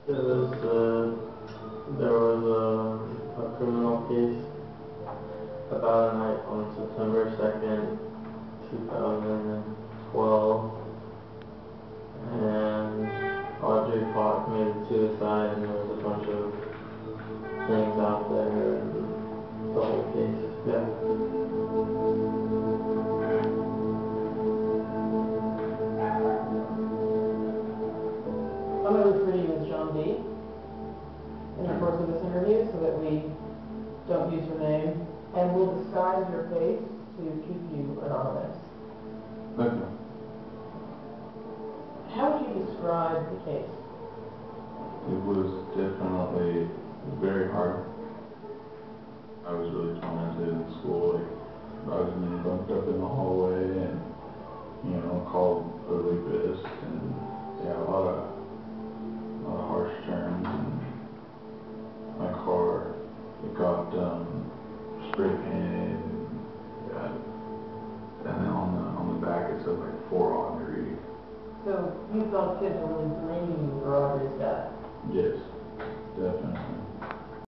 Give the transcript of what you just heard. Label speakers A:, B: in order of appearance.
A: There was a criminal case about a night on September 2nd, 2012, and Audrie Pott committed suicide, and there was a bunch of things out there, and the whole case, yeah.
B: I'm going to refer to you as John D. in the course of this interview so that we don't use your name, and we'll disguise your face to keep you anonymous.
A: Okay.
B: How would you describe the case?
C: It was definitely very hard. I was really tormented in school. Like, I was being bumped up in the hallway and, called a rapist, and yeah, a lot of harsh terms. And my car, it got spray painted, and then on the back it said like for Audrie.
B: So you felt kids were really blaming you for Audrie's death?
C: Yes, definitely.